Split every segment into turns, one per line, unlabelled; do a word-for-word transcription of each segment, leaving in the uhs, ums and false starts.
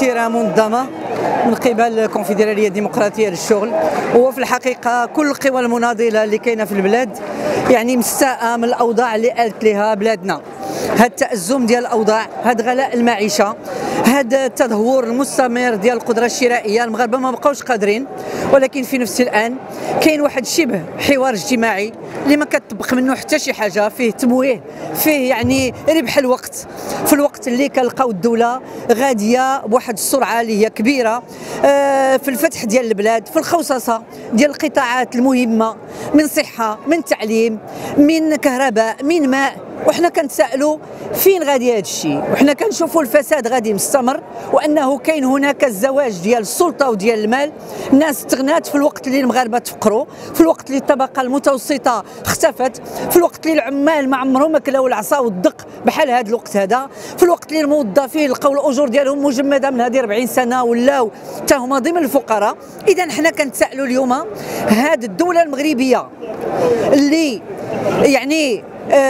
مسيرة منظمة من قبل الكونفدرالية الديمقراطية للشغل، وفي الحقيقة كل القوى المناضلة اللي كاينة في البلاد يعني مستاءة من الأوضاع اللي آلت لها بلادنا. هذا التأزم ديال الأوضاع، هذا غلاء المعيشة، هذا التدهور المستمر ديال القدرة الشرائية، المغاربة ما بقاوش قادرين، ولكن في نفس الآن كاين واحد شبه حوار اجتماعي اللي ما كتطبق منه حتى شي حاجة، فيه تمويه، فيه يعني ربح الوقت، في الوقت اللي كنلقاو الدولة غادية بواحد السرعة اللي هي كبيرة في الفتح ديال البلاد، في الخصاصة ديال القطاعات المهمة من صحة، من تعليم، من كهرباء، من ماء. وحنا كنتسائلوا فين غادي هذا الشيء، وحنا كنشوفوا الفساد غادي مستمر، وانه كاين هناك الزواج ديال السلطه وديال المال. الناس تغنات في الوقت اللي المغاربه تفقروا، في الوقت اللي الطبقه المتوسطه اختفت، في الوقت اللي العمال ما عمرهم ما كلاو العصا والدق بحال هذا الوقت هذا، في الوقت اللي الموظفين لقاو الاجور ديالهم مجمده من هذه أربعين سنه ولاو حتى هما ضمن الفقراء. اذا حنا كنتسائلوا اليوم هذه الدوله المغربيه اللي يعني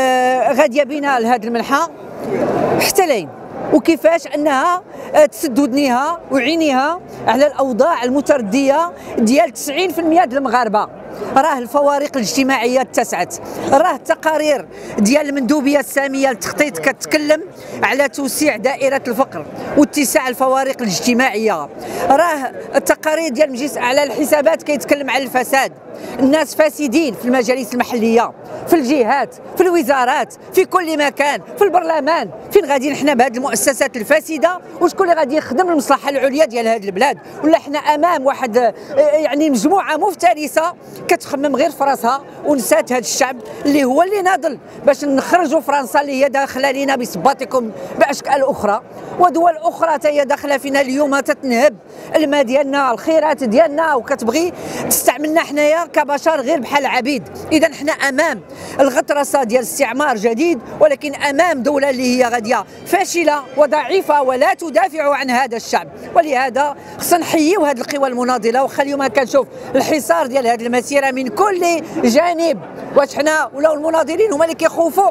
آه غاديه بنا لهذه المنحى حتى لين، وكيفاش انها تسد ودنيها وعينيها على الاوضاع المترديه ديال تسعين بالمئة ديال المغاربه. راه الفوارق الاجتماعيه اتسعت، راه التقارير ديال المندوبيه الساميه للتخطيط كتكلم على توسيع دائره الفقر واتساع الفوارق الاجتماعيه، راه التقارير ديال المجلس الاعلى للحسابات كيتكلم على الفساد. الناس فاسدين في المجالس المحليه، في الجهات، في الوزارات، في كل مكان، في البرلمان. فين غاديين حنا بهذه المؤسسات الفاسده؟ وشكون اللي غادي يخدم المصلحه العليا ديال هذه البلاد؟ ولا حنا امام واحد يعني مجموعه مفترسه كتخمم غير في راسها ونسات هذا الشعب اللي هو اللي ناضل باش نخرجوا فرنسا اللي هي داخله لينا بصباطكم باشكال اخرى، ودول اخرى حتى هي داخله فينا اليوم تتنهب الماء ديالنا، الخيرات ديالنا، وكتبغي تستعملنا حنايا كبشر غير بحال عبيد. اذا حنا امام الغطرسه ديال استعمار جديد، ولكن امام دوله اللي هي غاديه فاشله وضعيفه ولا تدافع عن هذا الشعب. ولهذا خصنا نحييو هذه القوى المناضله، وخا اليوم كنشوف الحصار ديال هذه المسيره من كل جانب. واش حنا ولاو المناضلين هما اللي كيخوفوا،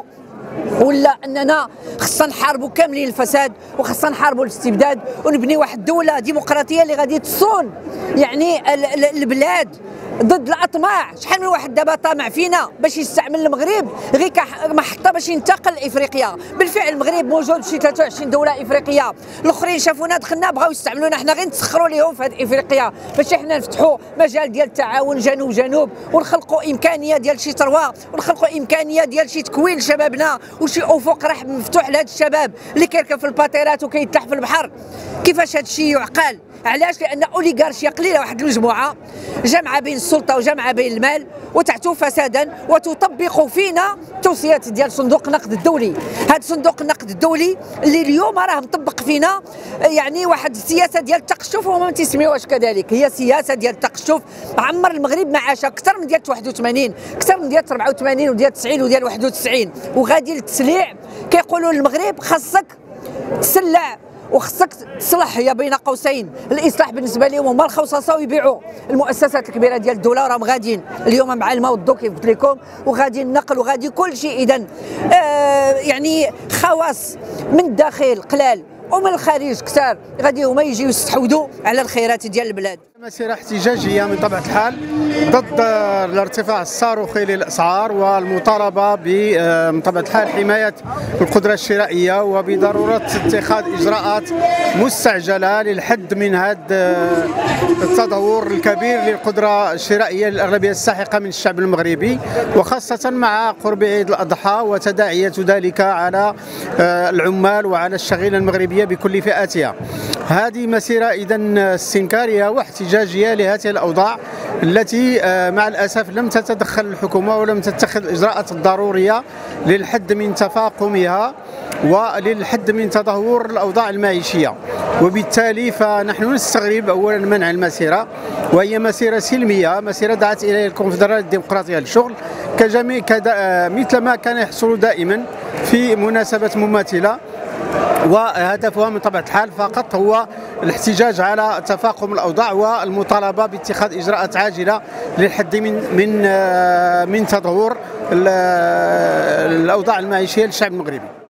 ولا اننا خصنا نحاربوا كاملين الفساد، وخصنا نحاربوا الاستبداد، ونبني واحد الدوله ديمقراطيه اللي غادي تصون يعني البلاد ضد الاطماع. شحال من واحد دابا طامع فينا باش يستعمل المغرب غير كمحطه باش ينتقل لافريقيا. بالفعل المغرب موجود في شي ثلاثة وعشرين دوله افريقيه، الاخرين شافونا دخلنا بغاو يستعملونا حنا غير نتسخروا لهم في هذه افريقيا باش حنا نفتحوا مجال ديال التعاون جنوب جنوب، ونخلقوا امكانيه ديال شي ثروه، ونخلقوا امكانيه ديال شي تكوين لشبابنا، وشي افق رحب مفتوح لهذا الشباب اللي كيركب في الباطيرات وكيتلح في البحر. كيفاش هذا الشيء يعقل؟ علاش؟ لان اوليغارشيا قليله، واحد المجموعه جامعه بين السلطه وجامعه بين المال، وتعتو فسادا وتطبق فينا توصيات ديال صندوق النقد الدولي. هذا صندوق النقد الدولي اللي اليوم راه مطبق فينا يعني واحد السياسه ديال التقشف، وما تسميوهاش كذلك، هي سياسه ديال التقشف. عمر المغرب معاشها اكثر من ديال واحد وثمانين، اكثر من ديال أربعة وثمانين وديال تسعين وديال واحد وتسعين، وغادي للتسليع. كيقولوا للمغرب خاصك تسلع وخصك تصلح، هي بين قوسين الاصلاح بالنسبه لهم هما الخصاصه، ويبيعوا المؤسسات الكبيره ديال الدوله. وراهم غاديين اليوم مع الماء والضوء كيف قلت لكم، وغادي النقل وغادي كل شيء. اذا آه يعني خواص من الداخل قلال ومن الخارج كثار غادي هما يجيو يستحوذوا على الخيرات ديال البلاد.
مسيرة احتجاجية من طبيعة الحال ضد الارتفاع الصاروخي للأسعار، والمطالبة من طبيعة الحال حماية القدرة الشرائية، وبضرورة اتخاذ إجراءات مستعجلة للحد من هذا التدهور الكبير للقدرة الشرائية للأغلبية الساحقة من الشعب المغربي، وخاصة مع قرب عيد الأضحى وتداعية ذلك على العمال وعلى الشغيلة المغربية بكل فئاتها. هذه مسيرة إذن استنكارية واحتجاجية لهذه الأوضاع التي مع الأسف لم تتدخل الحكومة ولم تتخذ الإجراءات الضرورية للحد من تفاقمها وللحد من تدهور الأوضاع المعيشية. وبالتالي فنحن نستغرب أولا منع المسيرة، وهي مسيرة سلمية، مسيرة دعت إليها الكونفدرالية الديمقراطية للشغل كجميع مثل ما كان يحصل دائما في مناسبات مماثلة، وهدفها من طبيعة الحال فقط هو الاحتجاج على تفاقم الأوضاع والمطالبة باتخاذ إجراءات عاجلة للحد من من من تدهور الأوضاع المعيشية للشعب المغربي.